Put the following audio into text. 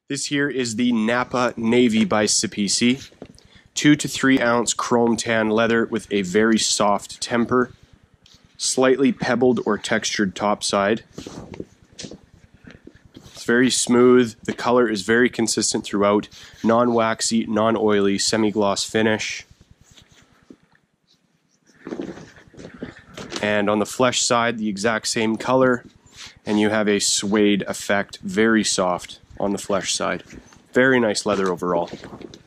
This here is the Nappa Navy by Sepici. 2 to 3 ounce chrome tan leather with a very soft temper. Slightly pebbled or textured top side. It's very smooth. The color is very consistent throughout. Non-waxy, non-oily, semi-gloss finish. And on the flesh side, the exact same color. And you have a suede effect, very soft on the flesh side. Very nice leather overall.